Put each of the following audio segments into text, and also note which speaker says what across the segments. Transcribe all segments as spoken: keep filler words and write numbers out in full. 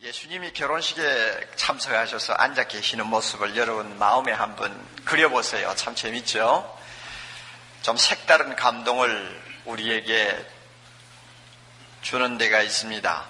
Speaker 1: 예수님이 결혼식에 참석하셔서 앉아 계시는 모습을 여러분 마음에 한번 그려보세요. 참 재밌죠? 좀 색다른 감동을 우리에게 주는 데가 있습니다.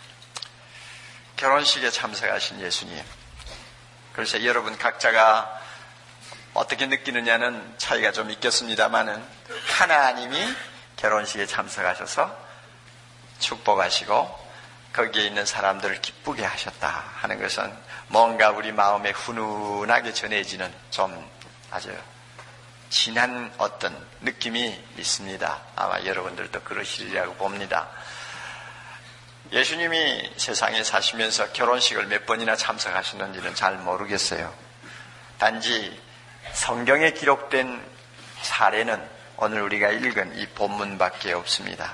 Speaker 1: 결혼식에 참석하신 예수님. 그래서 여러분 각자가 어떻게 느끼느냐는 차이가 좀 있겠습니다만은 하나님이 결혼식에 참석하셔서 축복하시고 거기에 있는 사람들을 기쁘게 하셨다 하는 것은 뭔가 우리 마음에 훈훈하게 전해지는 좀 아주 진한 어떤 느낌이 있습니다. 아마 여러분들도 그러시리라고 봅니다. 예수님이 세상에 사시면서 결혼식을 몇 번이나 참석하셨는지는 잘 모르겠어요. 단지 성경에 기록된 사례는 오늘 우리가 읽은 이 본문밖에 없습니다.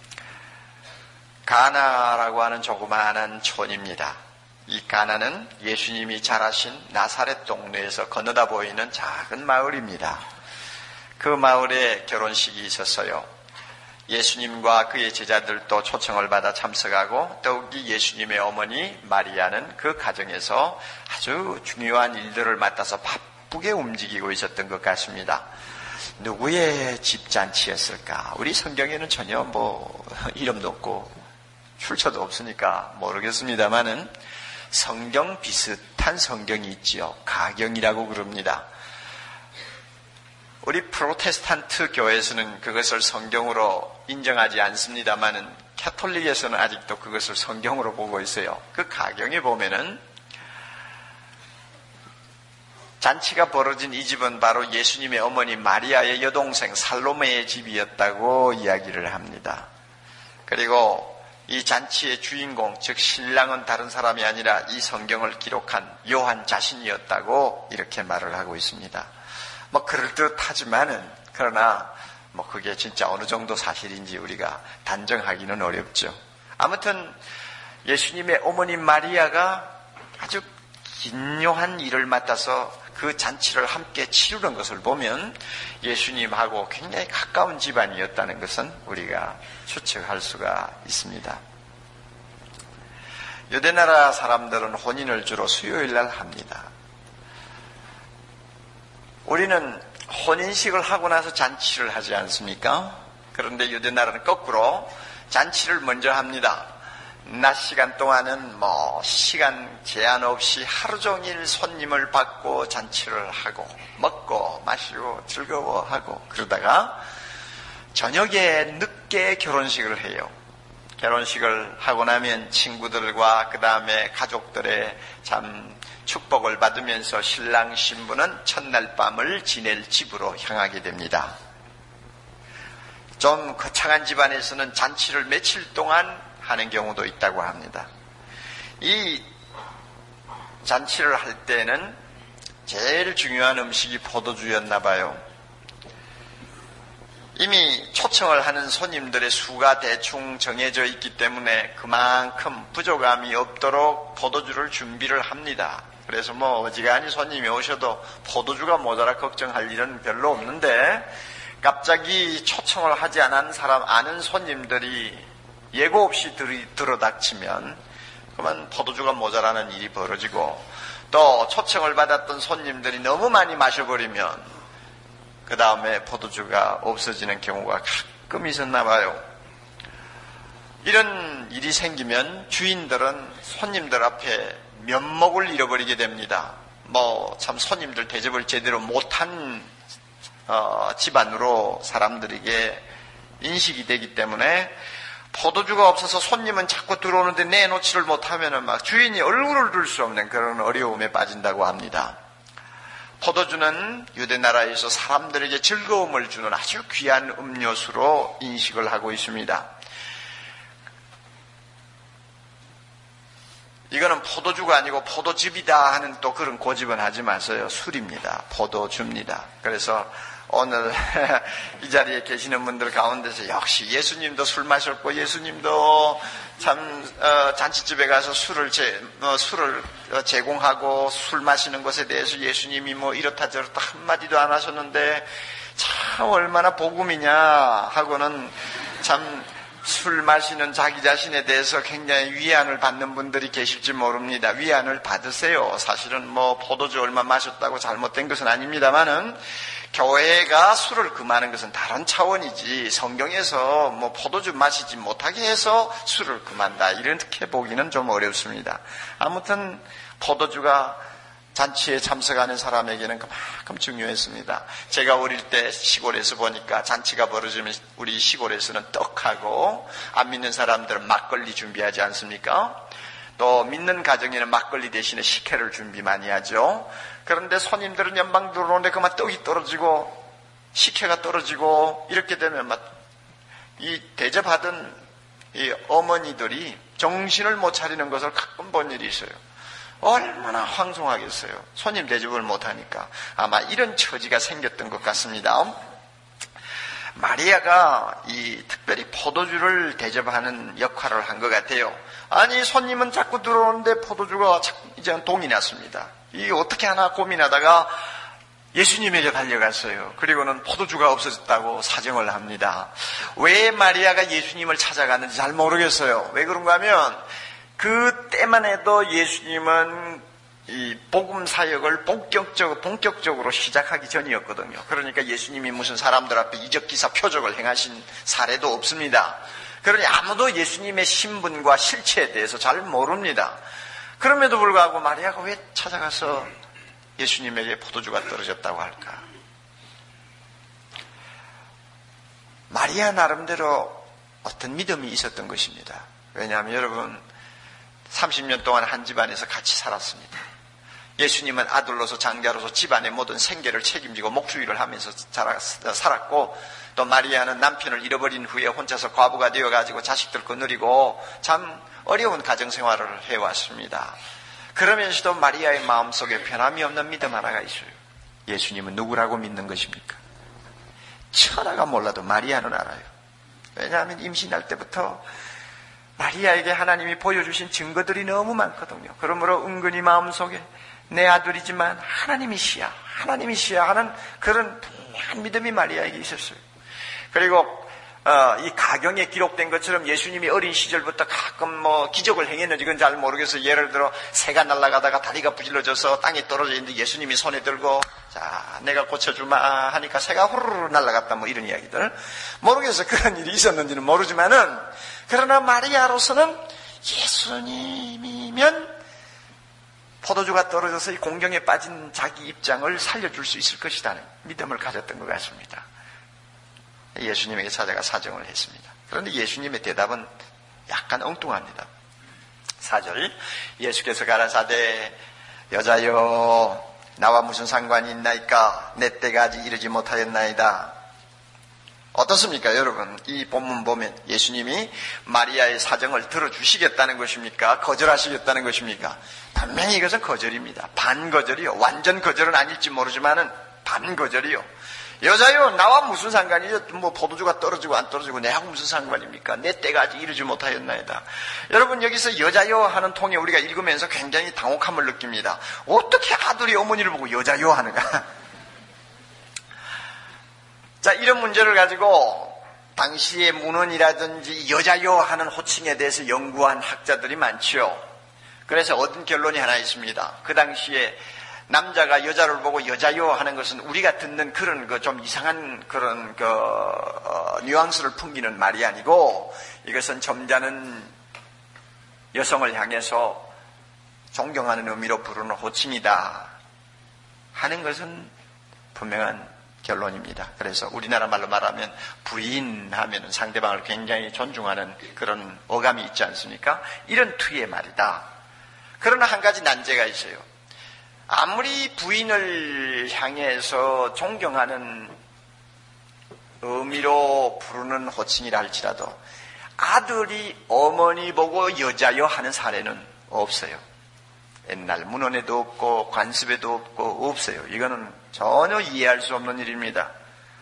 Speaker 1: 가나라고 하는 조그마한 촌입니다. 이 가나는 예수님이 자라신 나사렛 동네에서 건너다 보이는 작은 마을입니다. 그 마을에 결혼식이 있었어요. 예수님과 그의 제자들도 초청을 받아 참석하고 더욱이 예수님의 어머니 마리아는 그 가정에서 아주 중요한 일들을 맡아서 바쁘게 움직이고 있었던 것 같습니다. 누구의 집잔치였을까? 우리 성경에는 전혀 뭐 이름도 없고 출처도 없으니까 모르겠습니다만은 성경 비슷한 성경이 있지요. 가경이라고 그럽니다. 우리 프로테스탄트 교회에서는 그것을 성경으로 인정하지 않습니다만은 캐톨릭에서는 아직도 그것을 성경으로 보고 있어요. 그 가경에 보면은 잔치가 벌어진 이 집은 바로 예수님의 어머니 마리아의 여동생 살로메의 집이었다고 이야기를 합니다. 그리고 이 잔치의 주인공, 즉 신랑은 다른 사람이 아니라 이 성경을 기록한 요한 자신이었다고 이렇게 말을 하고 있습니다. 뭐 그럴듯하지만은 그러나 뭐 그게 진짜 어느 정도 사실인지 우리가 단정하기는 어렵죠. 아무튼 예수님의 어머니 마리아가 아주 긴요한 일을 맡아서 그 잔치를 함께 치르는 것을 보면 예수님하고 굉장히 가까운 집안이었다는 것은 우리가 추측할 수가 있습니다. 유대나라 사람들은 혼인을 주로 수요일 날 합니다. 우리는 혼인식을 하고 나서 잔치를 하지 않습니까? 그런데 유대나라는 거꾸로 잔치를 먼저 합니다. 낮 시간 동안은 뭐 시간 제한 없이 하루 종일 손님을 받고 잔치를 하고 먹고 마시고 즐거워하고 그러다가 저녁에 늦게 결혼식을 해요. 결혼식을 하고 나면 친구들과 그 다음에 가족들의 참 축복을 받으면서 신랑 신부는 첫날 밤을 지낼 집으로 향하게 됩니다. 좀 거창한 집안에서는 잔치를 며칠 동안 하는 경우도 있다고 합니다. 이 잔치를 할 때는 제일 중요한 음식이 포도주였나 봐요. 이미 초청을 하는 손님들의 수가 대충 정해져 있기 때문에 그만큼 부족함이 없도록 포도주를 준비를 합니다. 그래서 뭐 어지간히 손님이 오셔도 포도주가 모자라 걱정할 일은 별로 없는데 갑자기 초청을 하지 않은 사람, 아는 손님들이 예고 없이 들이, 들어닥치면 그만 포도주가 모자라는 일이 벌어지고 또 초청을 받았던 손님들이 너무 많이 마셔버리면 그 다음에 포도주가 없어지는 경우가 가끔 있었나 봐요. 이런 일이 생기면 주인들은 손님들 앞에 면목을 잃어버리게 됩니다. 뭐 참 손님들 대접을 제대로 못한 어, 집안으로 사람들에게 인식이 되기 때문에 포도주가 없어서 손님은 자꾸 들어오는데 내놓지를 못하면은 막 주인이 얼굴을 들 수 없는 그런 어려움에 빠진다고 합니다. 포도주는 유대나라에서 사람들에게 즐거움을 주는 아주 귀한 음료수로 인식을 하고 있습니다. 이거는 포도주가 아니고 포도즙이다 하는 또 그런 고집은 하지 마세요. 술입니다. 포도주입니다. 그래서 오늘 이 자리에 계시는 분들 가운데서 역시 예수님도 술 마셨고 예수님도 참 어, 잔치집에 가서 술을 제, 어, 술을 제공하고 술 마시는 것에 대해서 예수님이 뭐 이렇다 저렇다 한마디도 안 하셨는데 참 얼마나 복음이냐 하고는 참 술 마시는 자기 자신에 대해서 굉장히 위안을 받는 분들이 계실지 모릅니다. 위안을 받으세요. 사실은 뭐 포도주 얼마 마셨다고 잘못된 것은 아닙니다만은 교회가 술을 금하는 것은 다른 차원이지 성경에서 뭐 포도주 마시지 못하게 해서 술을 금한다 이렇게 보기는 좀 어렵습니다. 아무튼 포도주가 잔치에 참석하는 사람에게는 그만큼 중요했습니다. 제가 어릴 때 시골에서 보니까 잔치가 벌어지면 우리 시골에서는 떡하고 안 믿는 사람들은 막걸리 준비하지 않습니까? 또 믿는 가정에는 막걸리 대신에 식혜를 준비 많이 하죠. 그런데 손님들은 연방 들어오는데 그만 떡이 떨어지고 식혜가 떨어지고 이렇게 되면 막 이 대접하던 이 어머니들이 정신을 못 차리는 것을 가끔 본 일이 있어요. 얼마나 황송하겠어요. 손님 대접을 못하니까. 아마 이런 처지가 생겼던 것 같습니다. 마리아가 이 특별히 포도주를 대접하는 역할을 한 것 같아요. 아니 손님은 자꾸 들어오는데 포도주가 이제 동이 났습니다. 이 어떻게 하나 고민하다가 예수님에게 달려갔어요. 그리고는 포도주가 없어졌다고 사정을 합니다. 왜 마리아가 예수님을 찾아갔는지 잘 모르겠어요. 왜 그런가 하면 그 때만 해도 예수님은 이 복음 사역을 본격적으로, 본격적으로 시작하기 전이었거든요. 그러니까 예수님이 무슨 사람들 앞에 이적기사 표적을 행하신 사례도 없습니다. 그러니 아무도 예수님의 신분과 실체에 대해서 잘 모릅니다. 그럼에도 불구하고 마리아가 왜 찾아가서 예수님에게 포도주가 떨어졌다고 할까? 마리아 나름대로 어떤 믿음이 있었던 것입니다. 왜냐하면 여러분 삼십 년 동안 한 집안에서 같이 살았습니다. 예수님은 아들로서 장자로서 집안의 모든 생계를 책임지고 목주의를 하면서 살았고 또 마리아는 남편을 잃어버린 후에 혼자서 과부가 되어가지고 자식들 거느리고 참 어려운 가정생활을 해왔습니다. 그러면서도 마리아의 마음속에 변함이 없는 믿음 하나가 있어요. 예수님은 누구라고 믿는 것입니까? 천하가 몰라도 마리아는 알아요. 왜냐하면 임신할 때부터 마리아에게 하나님이 보여주신 증거들이 너무 많거든요. 그러므로 은근히 마음속에 내 아들이지만 하나님이시야, 하나님이시야 하는 그런 분명한 믿음이 마리아에게 있었어요. 그리고 어, 이 가경에 기록된 것처럼 예수님이 어린 시절부터 가끔 뭐 기적을 행했는지 그건 잘 모르겠어요. 예를 들어 새가 날아가다가 다리가 부질러져서 땅에 떨어져 있는데 예수님이 손에 들고 자 내가 고쳐주마 하니까 새가 후루루 날아갔다 뭐 이런 이야기들 모르겠어요. 그런 일이 있었는지는 모르지만은 그러나 마리아로서는 예수님이면 포도주가 떨어져서 이 공경에 빠진 자기 입장을 살려줄 수 있을 것이라는 믿음을 가졌던 것 같습니다. 예수님에게 찾아가 사정을 했습니다. 그런데 예수님의 대답은 약간 엉뚱합니다. 사 절 예수께서 가라사대 여자여 나와 무슨 상관이 있나이까 내 때가 아직 이르지 못하였나이다. 어떻습니까 여러분? 이 본문 보면 예수님이 마리아의 사정을 들어주시겠다는 것입니까? 거절하시겠다는 것입니까? 분명히 이것은 거절입니다. 반거절이요. 완전 거절은 아닐지 모르지만은 반거절이요. 여자요 나와 무슨 상관이요? 뭐 포도주가 떨어지고 안 떨어지고 내하고 무슨 상관입니까? 내 때가 아직 이르지 못하였나이다. 여러분 여기서 여자요 하는 통에 우리가 읽으면서 굉장히 당혹함을 느낍니다. 어떻게 아들이 어머니를 보고 여자요 하는가? 자 이런 문제를 가지고 당시의 문헌이라든지 여자요 하는 호칭에 대해서 연구한 학자들이 많죠. 그래서 얻은 결론이 하나 있습니다. 그 당시에 남자가 여자를 보고 여자요 하는 것은 우리가 듣는 그런 그 좀 이상한 그런 그 어, 뉘앙스를 풍기는 말이 아니고 이것은 점잖은 여성을 향해서 존경하는 의미로 부르는 호칭이다 하는 것은 분명한 결론입니다. 그래서 우리나라 말로 말하면 부인 하면 상대방을 굉장히 존중하는 그런 어감이 있지 않습니까? 이런 투의 말이다. 그러나 한 가지 난제가 있어요. 아무리 부인을 향해서 존경하는 의미로 부르는 호칭이라 할지라도 아들이 어머니 보고 여자여 하는 사례는 없어요. 옛날 문헌에도 없고 관습에도 없고 없어요. 이거는 전혀 이해할 수 없는 일입니다.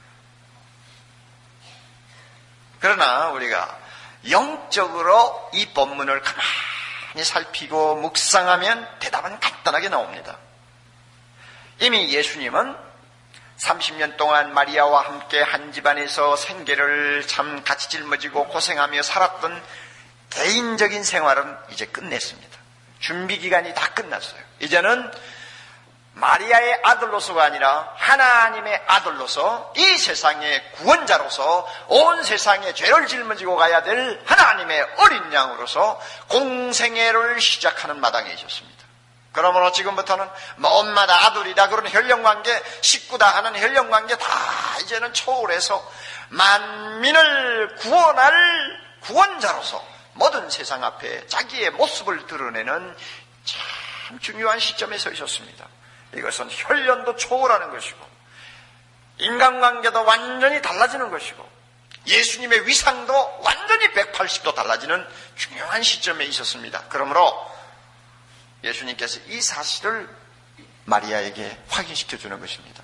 Speaker 1: 그러나 우리가 영적으로 이 본문을 가만히 살피고 묵상하면 대답은 간단하게 나옵니다. 이미 예수님은 삼십 년 동안 마리아와 함께 한 집안에서 생계를 참 같이 짊어지고 고생하며 살았던 개인적인 생활은 이제 끝냈습니다. 준비 기간이 다 끝났어요. 이제는 마리아의 아들로서가 아니라 하나님의 아들로서 이 세상의 구원자로서 온 세상의 죄를 짊어지고 가야 될 하나님의 어린 양으로서 공생애를 시작하는 마당에 있었습니다. 그러므로 지금부터는 뭐 엄마다 아들이다 그런 혈연관계, 식구다 하는 혈연관계 다 이제는 초월해서 만민을 구원할 구원자로서 모든 세상 앞에 자기의 모습을 드러내는 참 중요한 시점에 서 있었습니다. 이것은 혈연도 초월하는 것이고 인간관계도 완전히 달라지는 것이고 예수님의 위상도 완전히 백팔십 도 달라지는 중요한 시점에 있었습니다. 그러므로 예수님께서 이 사실을 마리아에게 확인시켜주는 것입니다.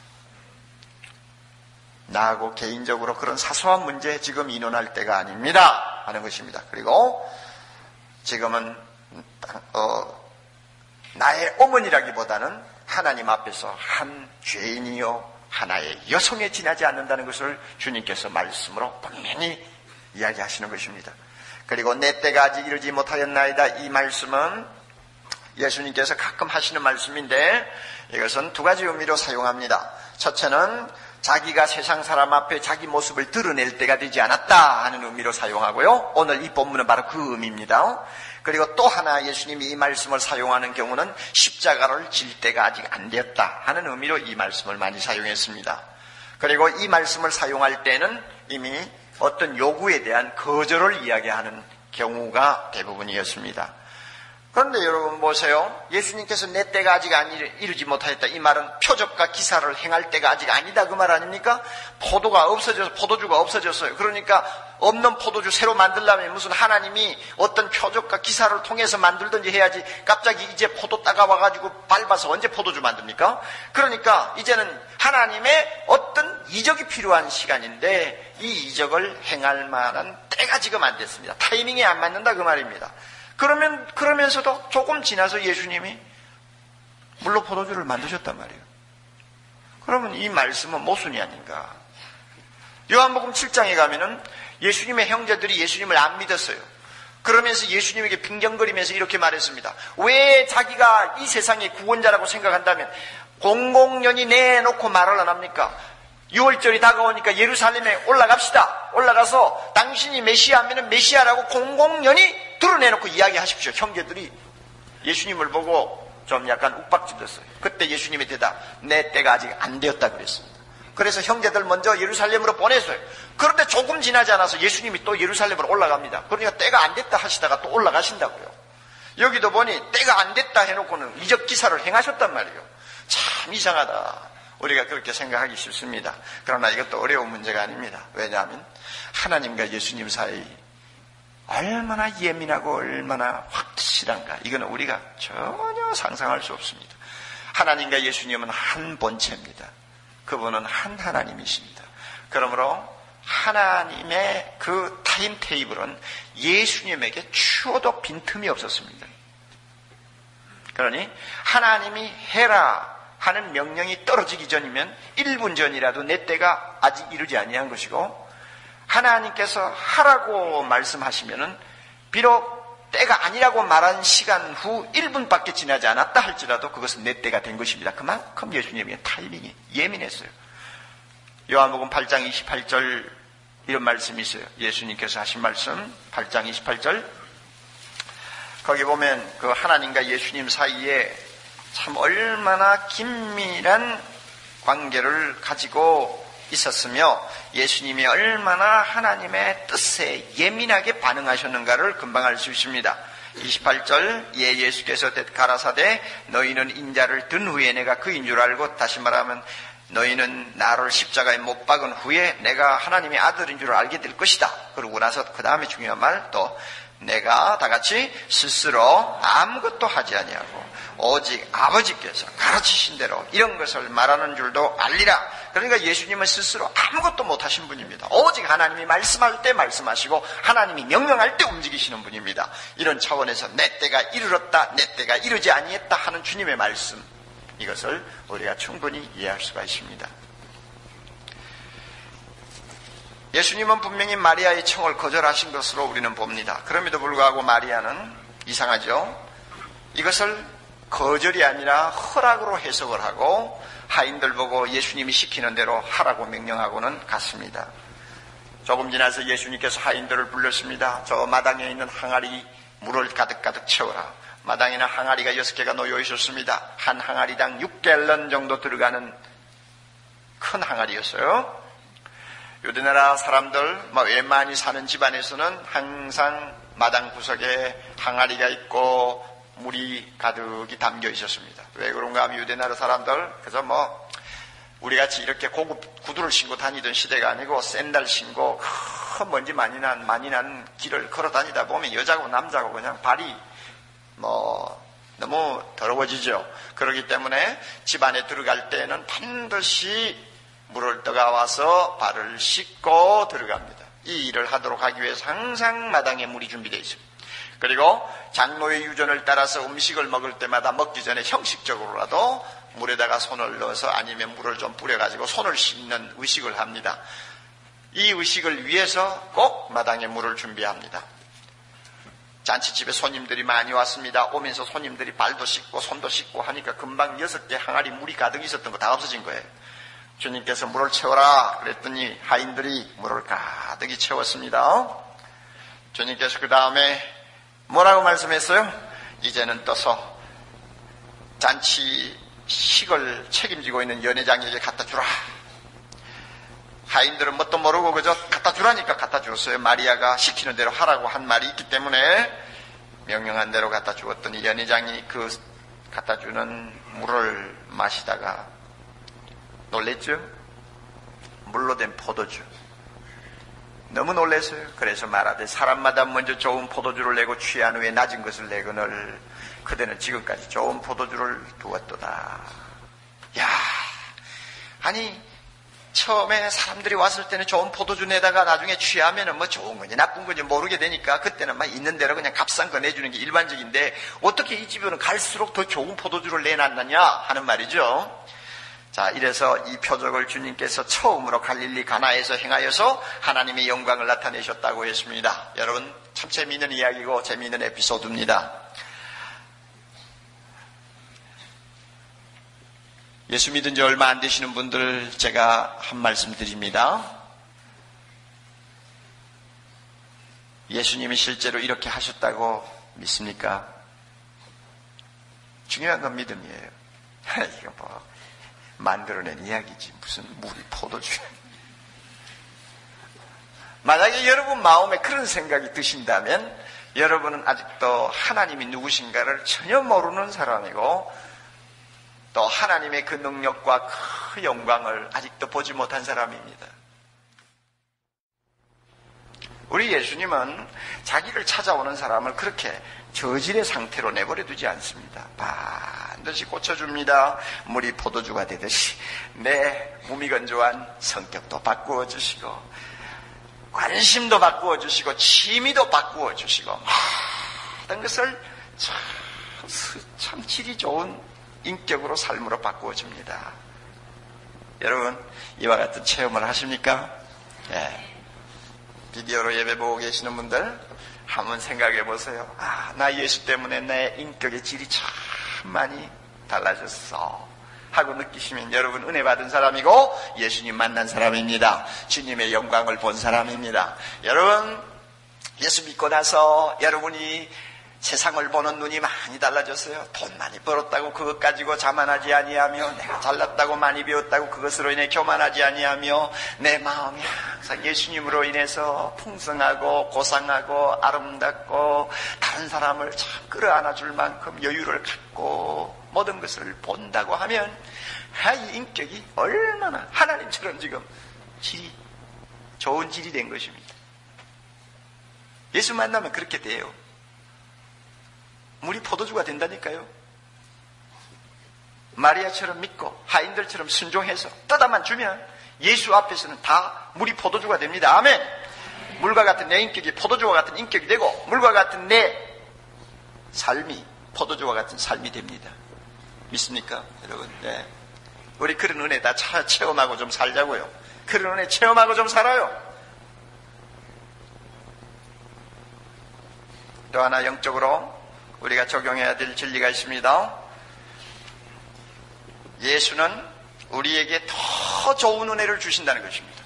Speaker 1: 나하고 개인적으로 그런 사소한 문제 지금 의논할 때가 아닙니다 하는 것입니다. 그리고 지금은 어, 나의 어머니라기보다는 하나님 앞에서 한 죄인이요 하나의 여성에 지나지 않는다는 것을 주님께서 말씀으로 분명히 이야기하시는 것입니다. 그리고 내 때가 아직 이르지 못하였나이다, 이 말씀은 예수님께서 가끔 하시는 말씀인데 이것은 두 가지 의미로 사용합니다. 첫째는 자기가 세상 사람 앞에 자기 모습을 드러낼 때가 되지 않았다 하는 의미로 사용하고요. 오늘 이 본문은 바로 그 의미입니다. 그리고 또 하나 예수님이 이 말씀을 사용하는 경우는 십자가를 질 때가 아직 안 되었다 하는 의미로 이 말씀을 많이 사용했습니다. 그리고 이 말씀을 사용할 때는 이미 어떤 요구에 대한 거절을 이야기하는 경우가 대부분이었습니다. 그런데 여러분 보세요. 예수님께서 내 때가 아직 이르지 못하였다. 이 말은 표적과 기사를 행할 때가 아직 아니다 그 말 아닙니까? 포도가 없어져서 포도주가 없어졌어요. 그러니까 없는 포도주 새로 만들려면 무슨 하나님이 어떤 표적과 기사를 통해서 만들든지 해야지 갑자기 이제 포도 따가와가지고 밟아서 언제 포도주 만듭니까? 그러니까 이제는 하나님의 어떤 이적이 필요한 시간인데 이 이적을 행할 만한 때가 지금 안 됐습니다. 타이밍이 안 맞는다 그 말입니다. 그러면, 그러면서도 조금 지나서 예수님이 물로 포도주를 만드셨단 말이에요. 그러면 이 말씀은 모순이 아닌가. 요한복음 칠 장에 가면은 예수님의 형제들이 예수님을 안 믿었어요. 그러면서 예수님에게 빈정거리면서 이렇게 말했습니다. 왜 자기가 이 세상의 구원자라고 생각한다면 공공연히 내놓고 말을 안 합니까? 유월절이 다가오니까 예루살렘에 올라갑시다. 올라가서 당신이 메시아면 메시아라고 공공연히 드러내놓고 이야기하십시오. 형제들이 예수님을 보고 좀 약간 욱박질렀어요. 그때 예수님의 대답, 내 때가 아직 안 되었다 그랬습니다. 그래서 형제들 먼저 예루살렘으로 보냈어요. 그런데 조금 지나지 않아서 예수님이 또 예루살렘으로 올라갑니다. 그러니까 때가 안 됐다 하시다가 또 올라가신다고요. 여기도 보니 때가 안 됐다 해놓고는 이적 기사를 행하셨단 말이에요. 참 이상하다. 우리가 그렇게 생각하기 쉽습니다. 그러나 이것도 어려운 문제가 아닙니다. 왜냐하면 하나님과 예수님 사이 얼마나 예민하고 얼마나 확실한가, 이거는 우리가 전혀 상상할 수 없습니다. 하나님과 예수님은 한 본체입니다. 그분은 한 하나님이십니다. 그러므로 하나님의 그 타임테이블은 예수님에게 추워도 빈틈이 없었습니다. 그러니 하나님이 해라 하는 명령이 떨어지기 전이면 일 분 전이라도 내 때가 아직 이르지 아니한 것이고, 하나님께서 하라고 말씀하시면은 비록 때가 아니라고 말한 시간 후 일 분밖에 지나지 않았다 할지라도 그것은 내 때가 된 것입니다. 그만큼 예수님의 타이밍이 예민했어요. 요한복음 팔 장 이십팔 절 이런 말씀이 있어요. 예수님께서 하신 말씀 팔 장 이십팔 절, 거기 보면 그 하나님과 예수님 사이에 참 얼마나 긴밀한 관계를 가지고 있었으며 예수님이 얼마나 하나님의 뜻에 예민하게 반응하셨는가를 금방 알 수 있습니다. 이십팔 절, 예 예수께서 가라사대 너희는 인자를 든 후에 내가 그인 줄 알고, 다시 말하면 너희는 나를 십자가에 못 박은 후에 내가 하나님의 아들인 줄 알게 될 것이다. 그러고 나서 그 다음에 중요한 말, 또 내가 다 같이 스스로 아무것도 하지 아니하고 오직 아버지께서 가르치신 대로 이런 것을 말하는 줄도 알리라. 그러니까 예수님은 스스로 아무것도 못하신 분입니다. 오직 하나님이 말씀할 때 말씀하시고 하나님이 명령할 때 움직이시는 분입니다. 이런 차원에서 내 때가 이르렀다, 내 때가 이르지 아니했다 하는 주님의 말씀, 이것을 우리가 충분히 이해할 수가 있습니다. 예수님은 분명히 마리아의 청을 거절하신 것으로 우리는 봅니다. 그럼에도 불구하고 마리아는 이상하죠. 이것을 거절이 아니라 허락으로 해석을 하고 하인들 보고 예수님이 시키는 대로 하라고 명령하고는 갔습니다. 조금 지나서 예수님께서 하인들을 불렀습니다. 저 마당에 있는 항아리 물을 가득가득 채워라. 마당에는 항아리가 여섯 개가 놓여 있었습니다. 한 항아리당 육 갤런 정도 들어가는 큰 항아리였어요. 유대나라 사람들, 뭐 웬만히 사는 집안에서는 항상 마당 구석에 항아리가 있고 물이 가득히 담겨 있었습니다. 왜 그런가 하면 유대나라 사람들, 그래서 뭐 우리같이 이렇게 고급 구두를 신고 다니던 시대가 아니고 샌들 신고 큰 먼지 많이 난 많이 난 길을 걸어 다니다 보면 여자고 남자고 그냥 발이 뭐 너무 더러워지죠. 그렇기 때문에 집안에 들어갈 때는 반드시 물을 떠가와서 발을 씻고 들어갑니다. 이 일을 하도록 하기 위해서 항상 마당에 물이 준비되어 있습니다. 그리고 장로의 유전을 따라서 음식을 먹을 때마다 먹기 전에 형식적으로라도 물에다가 손을 넣어서 아니면 물을 좀 뿌려가지고 손을 씻는 의식을 합니다. 이 의식을 위해서 꼭 마당에 물을 준비합니다. 잔치집에 손님들이 많이 왔습니다. 오면서 손님들이 발도 씻고 손도 씻고 하니까 금방 여섯 개 항아리 물이 가득 있었던 거 다 없어진 거예요. 주님께서 물을 채워라 그랬더니 하인들이 물을 가득히 채웠습니다. 주님께서 그 다음에 뭐라고 말씀했어요? 이제는 떠서 잔치식을 책임지고 있는 연회장에게 갖다 주라. 하인들은 뭣도 모르고 그저 갖다 주라니까 갖다 줬어요. 마리아가 시키는 대로 하라고 한 말이 있기 때문에 명령한 대로 갖다 주었더니 연회장이 그 갖다 주는 물을 마시다가 놀랬죠? 물로 된 포도주. 너무 놀랐어요. 그래서 말하되 사람마다 먼저 좋은 포도주를 내고 취한 후에 낮은 것을 내거늘 그대는 지금까지 좋은 포도주를 두었도다. 야, 아니 처음에 사람들이 왔을 때는 좋은 포도주 내다가 나중에 취하면은 뭐 좋은 건지 나쁜 건지 모르게 되니까 그때는 막 있는 대로 그냥 값싼 거 내주는 게 일반적인데 어떻게 이 집에는 갈수록 더 좋은 포도주를 내놨느냐 하는 말이죠. 자, 이래서 이 표적을 주님께서 처음으로 갈릴리 가나에서 행하여서 하나님의 영광을 나타내셨다고 했습니다. 여러분 참 재미있는 이야기고 재미있는 에피소드입니다. 예수 믿은 지 얼마 안 되시는 분들 제가 한 말씀 드립니다. 예수님이 실제로 이렇게 하셨다고 믿습니까? 중요한 건 믿음이에요. 이거 뭐 만들어낸 이야기지 무슨 물이 포도주. 만약에 여러분 마음에 그런 생각이 드신다면 여러분은 아직도 하나님이 누구신가를 전혀 모르는 사람이고 또 하나님의 그 능력과 그 영광을 아직도 보지 못한 사람입니다. 우리 예수님은 자기를 찾아오는 사람을 그렇게 저질의 상태로 내버려 두지 않습니다. 반드시 고쳐줍니다. 물이 포도주가 되듯이 내 무미건조한 성격도 바꾸어 주시고 관심도 바꾸어 주시고 취미도 바꾸어 주시고 모든 것을 참, 참 질이 좋은 인격으로 삶으로 바꾸어 줍니다. 여러분 이와 같은 체험을 하십니까? 예. 비디오로 예배 보고 계시는 분들 한번 생각해 보세요. 아, 나 예수 때문에 내 인격의 질이 참 많이 달라졌어 하고 느끼시면 여러분 은혜 받은 사람이고 예수님 만난 사람입니다. 주님의 영광을 본 사람입니다. 여러분 예수 믿고 나서 여러분이 세상을 보는 눈이 많이 달라졌어요. 돈 많이 벌었다고 그것 가지고 자만하지 아니하며 내가 잘났다고 많이 배웠다고 그것으로 인해 교만하지 아니하며 내 마음이 항상 예수님으로 인해서 풍성하고 고상하고 아름답고 다른 사람을 참 끌어안아 줄 만큼 여유를 갖고 모든 것을 본다고 하면 이 인격이 얼마나 하나님처럼 지금 질이 좋은 질이 된 것입니다. 예수 만나면 그렇게 돼요. 물이 포도주가 된다니까요. 마리아처럼 믿고 하인들처럼 순종해서 떠다만 주면 예수 앞에서는 다 물이 포도주가 됩니다. 아멘. 물과 같은 내 인격이 포도주와 같은 인격이 되고 물과 같은 내 삶이 포도주와 같은 삶이 됩니다. 믿습니까 여러분? 네. 우리 그런 은혜 다 체험하고 좀 살자고요. 그런 은혜 체험하고 좀 살아요. 또 하나 영적으로 우리가 적용해야 될 진리가 있습니다. 예수는 우리에게 더 좋은 은혜를 주신다는 것입니다.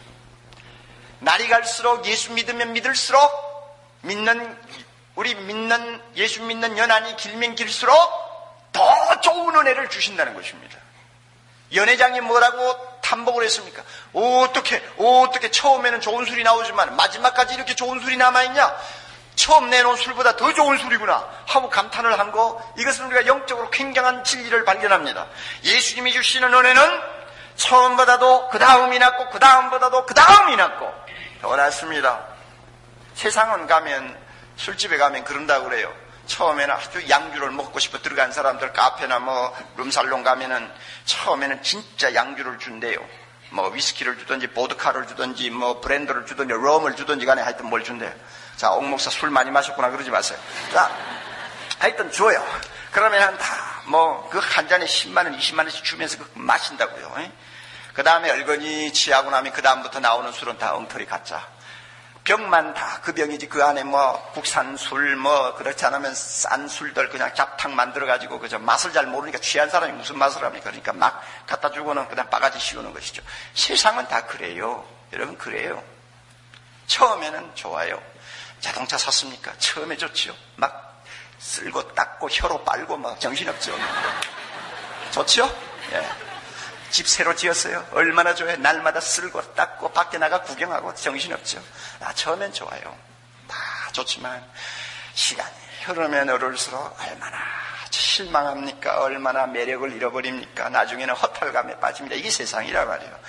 Speaker 1: 날이 갈수록 예수 믿으면 믿을수록 믿는 우리 믿는 예수 믿는 연한이 길면 길수록 더 좋은 은혜를 주신다는 것입니다. 연회장이 뭐라고 탐복을 했습니까? 어떻게 어떻게 처음에는 좋은 술이 나오지만 마지막까지 이렇게 좋은 술이 남아있냐? 처음 내놓은 술보다 더 좋은 술이구나 하고 감탄을 한 거, 이것은 우리가 영적으로 굉장한 진리를 발견합니다. 예수님이 주시는 은혜는 처음보다도 그 다음이 낫고 그 다음보다도 그 다음이 낫고 더 낫습니다. 세상은 가면 술집에 가면 그런다고 그래요. 처음에는 아주 양주를 먹고 싶어 들어간 사람들 카페나 뭐 룸살롱 가면은 처음에는 진짜 양주를 준대요. 뭐 위스키를 주든지 보드카를 주든지 뭐 브랜드를 주든지 럼을 주든지 간에 하여튼 뭘 준대요. 자, 옥 목사 술 많이 마셨구나 그러지 마세요. 자, 하여튼 줘요. 그러면 다 뭐 그 한 잔에 십만 원, 이십만 원씩 주면서 그 마신다고요. 그 다음에 얼건이 취하고 나면 그 다음부터 나오는 술은 다 엉터리 가짜. 병만 다 그 병이지 그 안에 뭐 국산 술 뭐 그렇지 않으면 싼 술들 그냥 잡탕 만들어가지고 그저 맛을 잘 모르니까 취한 사람이 무슨 맛을 합니까? 그러니까 막 갖다 주고는 그냥 바가지 씌우는 것이죠. 세상은 다 그래요. 여러분 그래요. 처음에는 좋아요. 자동차 샀습니까? 처음에 좋지요. 막 쓸고 닦고 혀로 빨고 막 정신없죠. 좋지요? 예. 집 새로 지었어요. 얼마나 좋아요. 날마다 쓸고 닦고 밖에 나가 구경하고 정신없죠. 아, 처음엔 좋아요. 다 좋지만 시간이 흐르면 흐를수록 얼마나 실망합니까? 얼마나 매력을 잃어버립니까? 나중에는 허탈감에 빠집니다. 이게 세상이라 말이에요.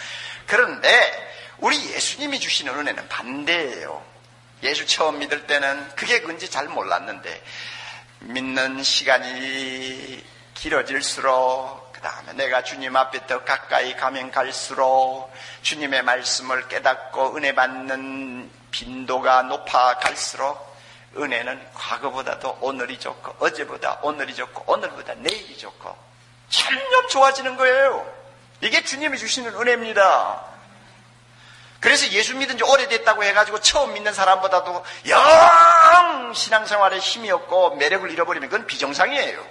Speaker 1: 그런데 우리 예수님이 주시는 은혜는 반대예요. 예수 처음 믿을 때는 그게 뭔지 잘 몰랐는데 믿는 시간이 길어질수록 그 다음에 내가 주님 앞에 더 가까이 가면 갈수록 주님의 말씀을 깨닫고 은혜 받는 빈도가 높아갈수록 은혜는 과거보다도 오늘이 좋고 어제보다 오늘이 좋고 오늘보다 내일이 좋고 점점 좋아지는 거예요. 이게 주님이 주시는 은혜입니다. 그래서 예수 믿은 지 오래됐다고 해가지고 처음 믿는 사람보다도 영 신앙생활에 힘이 없고 매력을 잃어버리면 그건 비정상이에요.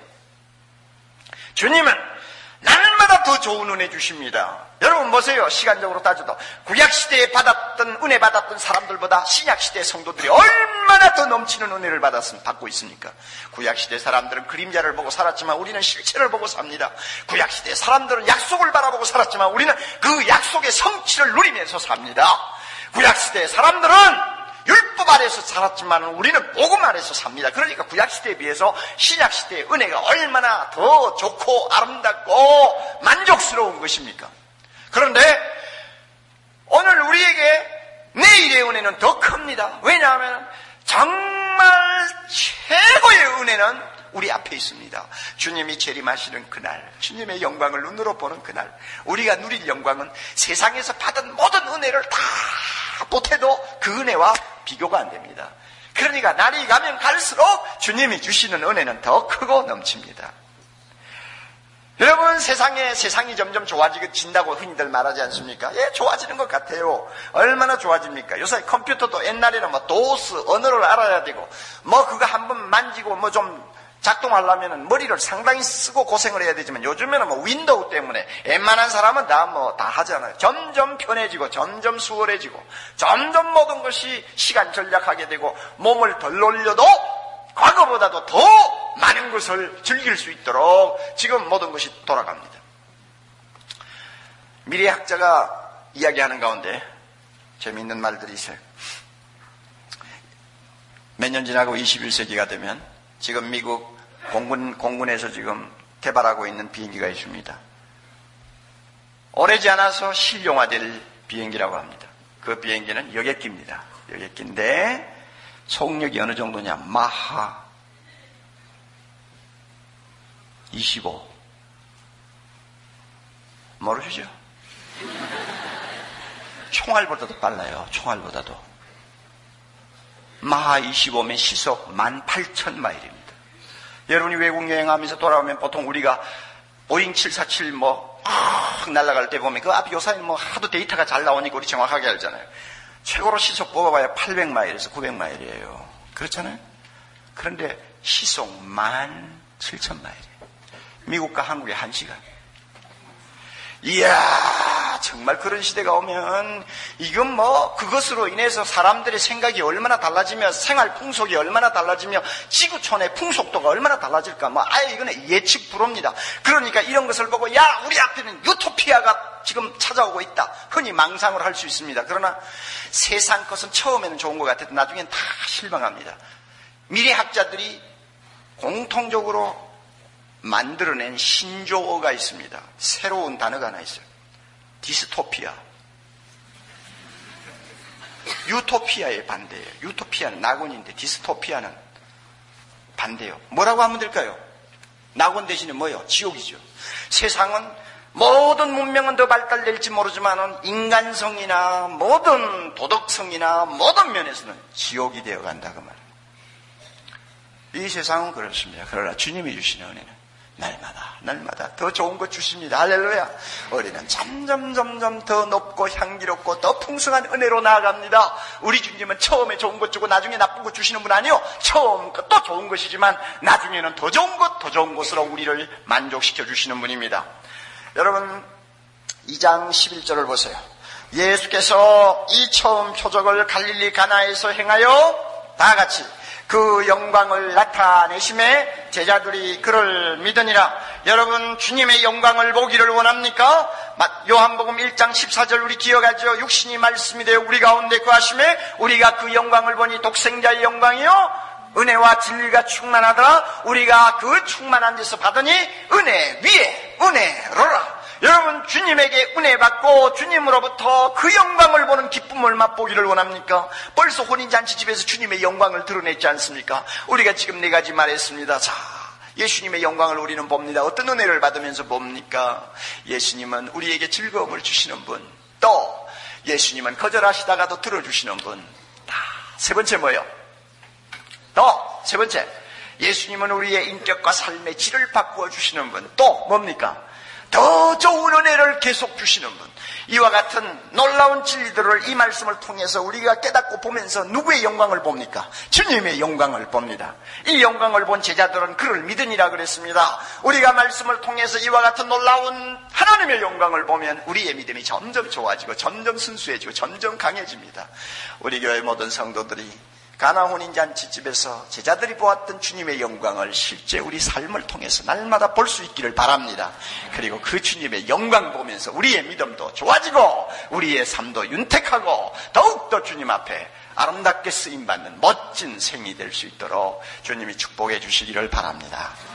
Speaker 1: 주님은 날마다 더 좋은 은혜 주십니다. 여러분 보세요. 시간적으로 따져도 구약시대에 받았던 은혜 받았던 사람들보다 신약시대 성도들이 얼마나 더 넘치는 은혜를 받았으면 받고 있습니까? 구약시대 사람들은 그림자를 보고 살았지만 우리는 실체를 보고 삽니다. 구약시대 사람들은 약속을 바라보고 살았지만 우리는 그 약속의 성취를 누리면서 삽니다. 구약시대 사람들은 율법 아래에서 살았지만 우리는 복음 아래에서 삽니다. 그러니까 구약시대에 비해서 신약시대의 은혜가 얼마나 더 좋고 아름답고 만족스러운 것입니까? 그런데 오늘 우리에게 내일의 은혜는 더 큽니다. 왜냐하면 정말 최고의 은혜는 우리 앞에 있습니다. 주님이 재림하시는 그날, 주님의 영광을 눈으로 보는 그날, 우리가 누릴 영광은 세상에서 받은 모든 은혜를 다 보태도 그 은혜와 비교가 안 됩니다. 그러니까 날이 가면 갈수록 주님이 주시는 은혜는 더 크고 넘칩니다. 여러분, 세상에 세상이 점점 좋아진다고 흔히들 말하지 않습니까? 예, 좋아지는 것 같아요. 얼마나 좋아집니까? 요새 컴퓨터도 옛날에는 뭐 도스 언어를 알아야 되고 뭐 그거 한번 만지고 뭐 좀 작동하려면 머리를 상당히 쓰고 고생을 해야 되지만 요즘에는 뭐 윈도우 때문에 웬만한 사람은 다 뭐 다 하잖아요. 점점 편해지고 점점 수월해지고 점점 모든 것이 시간 절약하게 되고 몸을 덜 놀려도 과거보다도 더 많은 것을 즐길 수 있도록 지금 모든 것이 돌아갑니다. 미래학자가 이야기하는 가운데 재미있는 말들이 있어요. 몇 년 지나고 이십일 세기가 되면 지금 미국 공군, 공군에서 지금 개발하고 있는 비행기가 있습니다. 오래지 않아서 실용화될 비행기라고 합니다. 그 비행기는 여객기입니다. 여객기인데 속력이 어느 정도냐? 마하 이십오. 모르시죠? 총알보다도 빨라요. 총알보다도. 마하 이십오면 시속 만 팔천 마일입니다. 여러분이 외국 여행하면서 돌아오면 보통 우리가 보잉 칠사칠 뭐 아, 날아갈 때 보면 그 앞에 요사이 뭐 하도 데이터가 잘 나오니까 우리 정확하게 알잖아요. 최고로 시속 뽑아봐야 팔백 마일에서 구백 마일이에요. 그렇잖아요. 그런데 시속 만 칠천 마일이에요. 미국과 한국의 한 시간. 이야, 정말 그런 시대가 오면 이건 뭐 그것으로 인해서 사람들의 생각이 얼마나 달라지며 생활 풍속이 얼마나 달라지며 지구촌의 풍속도가 얼마나 달라질까, 뭐 아예 이거는 예측 불허입니다. 그러니까 이런 것을 보고 야, 우리 앞에는 유토피아가 지금 찾아오고 있다, 흔히 망상을 할 수 있습니다. 그러나 세상 것은 처음에는 좋은 것 같아도 나중엔 다 실망합니다. 미래학자들이 공통적으로 만들어낸 신조어가 있습니다. 새로운 단어가 하나 있어요. 디스토피아. 유토피아의 반대예요. 유토피아는 낙원인데 디스토피아는 반대요. 뭐라고 하면 될까요? 낙원 대신에 뭐예요? 지옥이죠. 세상은 모든 문명은 더 발달될지 모르지만 인간성이나 모든 도덕성이나 모든 면에서는 지옥이 되어간다 그 말이에요. 이 세상은 그렇습니다. 그러나 주님이 주시는 은혜는 날마다 날마다 더 좋은 것 주십니다. 할렐루야. 우리는 점점 점점 더 높고 향기롭고 더 풍성한 은혜로 나아갑니다. 우리 주님은 처음에 좋은 것 주고 나중에 나쁜 것 주시는 분 아니요. 처음 것도 좋은 것이지만 나중에는 더 좋은 것, 더 좋은 것으로 우리를 만족시켜 주시는 분입니다. 여러분, 이 장 십일 절을 보세요. 예수께서 이 처음 표적을 갈릴리 가나에서 행하여 다 같이 그 영광을 나타내심에 제자들이 그를 믿으니라. 여러분, 주님의 영광을 보기를 원합니까? 요한복음 일 장 십사 절 우리 기억하죠? 육신이 말씀이 되어 우리 가운데 거하심에 우리가 그 영광을 보니 독생자의 영광이요 은혜와 진리가 충만하더라. 우리가 그 충만한 데서 받으니 은혜 위에 은혜로라. 여러분, 주님에게 은혜 받고 주님으로부터 그 영광을 보는 기쁨을 맛보기를 원합니까? 벌써 혼인잔치집에서 주님의 영광을 드러냈지 않습니까? 우리가 지금 네 가지 말했습니다. 자, 예수님의 영광을 우리는 봅니다. 어떤 은혜를 받으면서 봅니까? 예수님은 우리에게 즐거움을 주시는 분, 또 예수님은 거절하시다가도 들어주시는 분. 세 번째 뭐예요? 또 세 번째, 예수님은 우리의 인격과 삶의 질을 바꾸어 주시는 분. 또 뭡니까? 더 좋은 은혜를 계속 주시는 분. 이와 같은 놀라운 진리들을 이 말씀을 통해서 우리가 깨닫고 보면서 누구의 영광을 봅니까? 주님의 영광을 봅니다. 이 영광을 본 제자들은 그를 믿으니라 그랬습니다. 우리가 말씀을 통해서 이와 같은 놀라운 하나님의 영광을 보면 우리의 믿음이 점점 좋아지고 점점 순수해지고 점점 강해집니다. 우리 교회 모든 성도들이 가나 혼인잔치집에서 제자들이 보았던 주님의 영광을 실제 우리 삶을 통해서 날마다 볼 수 있기를 바랍니다. 그리고 그 주님의 영광 보면서 우리의 믿음도 좋아지고 우리의 삶도 윤택하고 더욱더 주님 앞에 아름답게 쓰임받는 멋진 생이 될 수 있도록 주님이 축복해 주시기를 바랍니다.